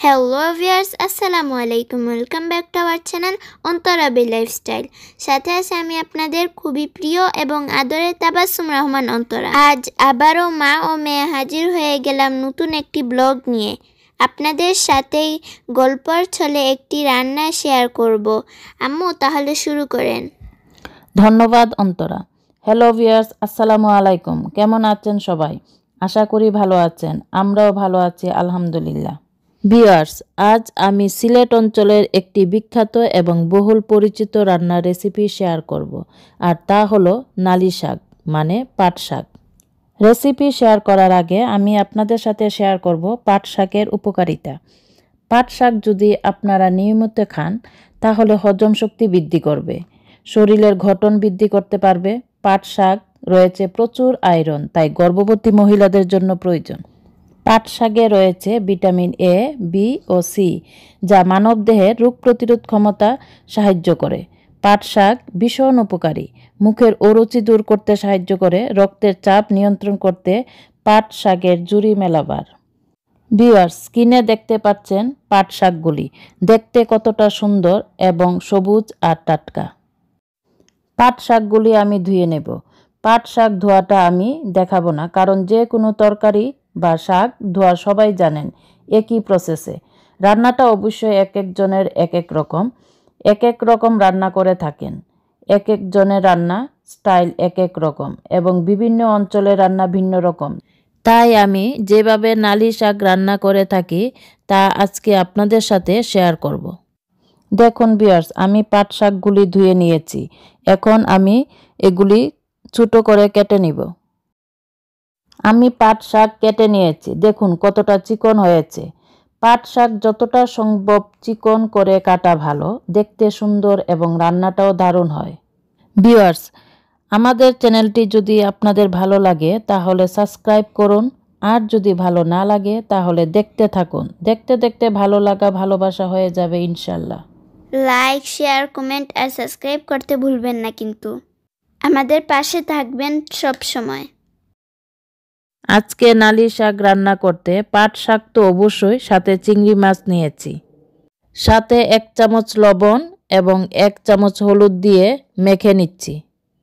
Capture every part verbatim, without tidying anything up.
Hello viewers, আসসালামু আলাইকুম। Welcome back to our channel Antara Ovi lifestyle. সাথে আছে আমি আপনাদের খুবই প্রিয় এবং আদরের তাবাসসুম রহমান অন্তরা। আজ আবারও মা ও মেয়ে হাজির হয়ে গেলাম নতুন একটি ব্লগ নিয়ে। আপনাদের সাথেই গল্পর ছলে একটি রান্না শেয়ার করব। আম্মু, তাহলে শুরু করেন। ধন্যবাদ অন্তরা। হ্যালো ভিউয়ার্স, আসসালামু আলাইকুম। কেমন আছেন সবাই? আশা করি ভালো আছেন। আমরাও ভালো আছি আলহামদুলিল্লাহ। ভিউয়ার্স, আজ আমি সিলেট অঞ্চলের একটি বিখ্যাত এবং বহুল পরিচিত রান্নার রেসিপি শেয়ার করব, আর তা হলো নালি শাক মানে পাট শাক। রেসিপি শেয়ার করার আগে আমি আপনাদের সাথে শেয়ার করব পাট শাকের উপকারিতা। পাট শাক যদি আপনারা নিয়মিত খান তাহলে হজম শক্তি বৃদ্ধি করবে, শরীরের গঠন বৃদ্ধি করতে পারবে। পাট শাক রয়েছে প্রচুর আয়রন, তাই গর্ভবতী মহিলাদের জন্য প্রয়োজন। পাট শাকে রয়েছে ভিটামিন এ, বি ও সি, যা মানবদেহের রোগ প্রতিরোধ ক্ষমতা সাহায্য করে। পাট শাক ভীষণ উপকারী, মুখের অরুচি দূর করতে সাহায্য করে, রক্তের চাপ নিয়ন্ত্রণ করতে পাট শাকের জুড়ি মেলাবার। ভিউয়ার্স, স্ক্রিনে দেখতে পাচ্ছেন পাট শাকগুলি দেখতে কতটা সুন্দর এবং সবুজ আর টাটকা। পাট শাকগুলি আমি ধুয়ে নেব। পাট শাক ধোয়াটা আমি দেখাবো না, কারণ যে কোনো তরকারি বা শাক ধোয়া সবাই জানেন একই প্রসেসে। রান্নাটা অবশ্যই এক একজনের এক এক রকম, এক এক রকম রান্না করে থাকেন। এক একজনের রান্না স্টাইল এক এক রকম এবং বিভিন্ন অঞ্চলের রান্না ভিন্ন রকম। তাই আমি যেভাবে নালি শাক রান্না করে থাকি তা আজকে আপনাদের সাথে শেয়ার করব। দেখুন ভিউয়ার্স, আমি পাট শাকগুলি ধুয়ে নিয়েছি। এখন আমি এগুলি ছোটো করে কেটে নিব। আমি পাট শাক কেটে নিয়েছি, দেখুন কতটা চিকন হয়েছে। পাট শাক যতটা সম্ভব চিকন করে কাটা ভালো, দেখতে সুন্দর এবং রান্নাটাও দারুণ হয়। ভিউয়ার্স, আমাদের চ্যানেলটি যদি আপনাদের ভালো লাগে তাহলে সাবস্ক্রাইব করুন, আর যদি ভালো না লাগে তাহলে দেখতে থাকুন। দেখতে দেখতে ভালো লাগা ভালোবাসা হয়ে যাবে ইনশাল্লাহ। লাইক, শেয়ার, কমেন্ট আর সাবস্ক্রাইব করতে ভুলবেন না কিন্তু। আমাদের পাশে থাকবেন সব সময়। আজকে নালি শাক রান্না করতে পাট শাক তো অবশ্যই, সাথে চিংড়ি মাছ নিয়েছি। সাথে এক চামচ লবণ এবং এক চামচ হলুদ দিয়ে মেখে নিচ্ছি।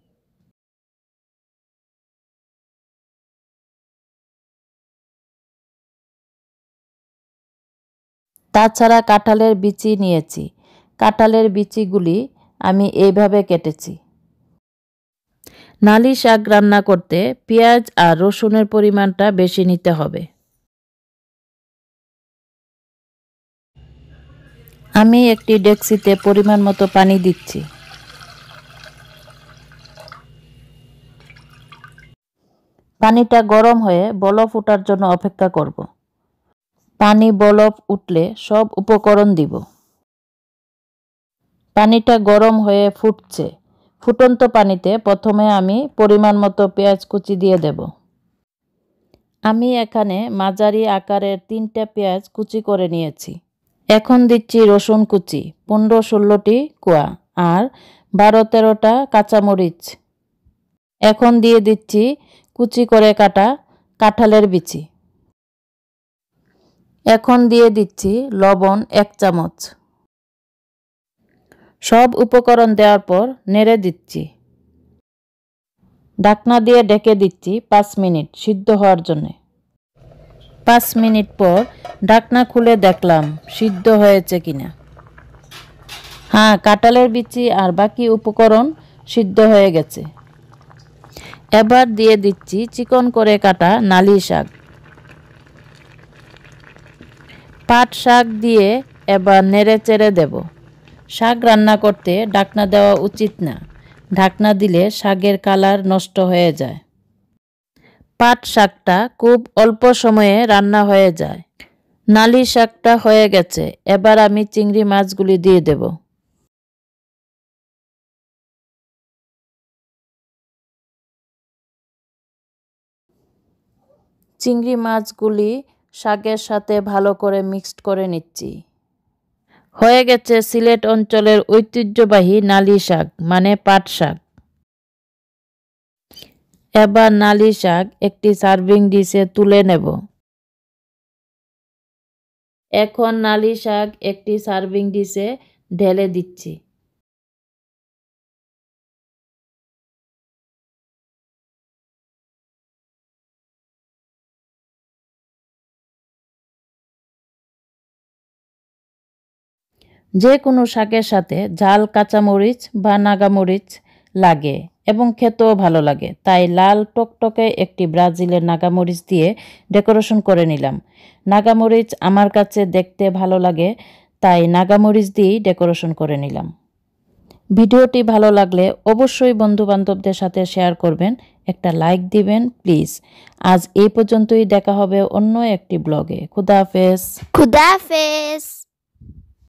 তাছাড়া কাঁঠালের বিচি নিয়েছি। কাঁঠালের বিচিগুলি আমি এইভাবে কেটেছি। নালি শাক রান্না করতে পেঁয়াজ আর রসুনের পরিমাণটা বেশি নিতে হবে। আমি একটি ডেকচিতে পরিমাণ মতো পানি দিচ্ছি। পানিটা গরম হয়ে বলক ওঠার জন্য অপেক্ষা করব। পানি বলক উঠলে সব উপকরণ দিব। পানিটা গরম হয়ে ফুটছে। ফুটন্ত পানিতে প্রথমে আমি পরিমাণ মতো পেঁয়াজ কুচি দিয়ে দেব। আমি এখানে মাঝারি আকারের তিনটা পেঁয়াজ কুচি করে নিয়েছি। এখন দিচ্ছি রসুন কুচি পনেরো ষোলোটি কোয়া আর বারো তেরোটা কাঁচামরিচ। এখন দিয়ে দিচ্ছি কুচি করে কাটা কাঁঠালের বিচি। এখন দিয়ে দিচ্ছি লবণ এক চামচ। সব উপকরণ দেওয়ার পর নেড়ে দিচ্ছি। ঢাকনা দিয়ে ঢেকে দিচ্ছি পাঁচ মিনিট সিদ্ধ হওয়ার জন্য। পাঁচ মিনিট পর ঢাকনা খুলে দেখলাম সিদ্ধ হয়েছে কিনা। হ্যাঁ, কাঁঠালের বিচি আর বাকি উপকরণ সিদ্ধ হয়ে গেছে। এবার দিয়ে দিচ্ছি চিকন করে কাটা নালি শাক। পাট শাক দিয়ে এবার নেড়ে চেড়ে দেব। শাক রান্না করতে ঢাকনা দেওয়া উচিত না, ঢাকনা দিলে শাকের কালার নষ্ট হয়ে যায়। পাট শাকটা খুব অল্প সময়ে রান্না হয়ে যায়। নালি শাকটা হয়ে গেছে, এবার আমি চিংড়ি মাছগুলি দিয়ে দেব। চিংড়ি মাছগুলি শাকের সাথে ভালো করে মিক্সড করে নিচ্ছি। হয়ে গেছে সিলেট অঞ্চলের ঐতিহ্যবাহী নালি শাক মানে পাট শাক। এবার নালি শাক একটি সার্ভিং ডিশে তুলে নেব। এখন নালি শাক একটি সার্ভিং ডিশে ঢেলে দিচ্ছি। যে কোনো শাকের সাথে ঝাল কাঁচামরিচ বা নাগামরিচ লাগে এবং খেতেও ভালো লাগে, তাই লাল টকটকে একটি ব্রাজিলের নাগামরিচ দিয়ে ডেকোরেশন করে নিলাম। নাগামরিচ আমার কাছে দেখতে ভালো লাগে, তাই নাগামরিচ দিয়েই ডেকোরেশন করে নিলাম। ভিডিওটি ভালো লাগলে অবশ্যই বন্ধুবান্ধবদের সাথে শেয়ার করবেন, একটা লাইক দিবেন প্লিজ। আজ এই পর্যন্তই, দেখা হবে অন্য একটি ব্লগে। খুদা হাফেজ। খুদা হাফেজ।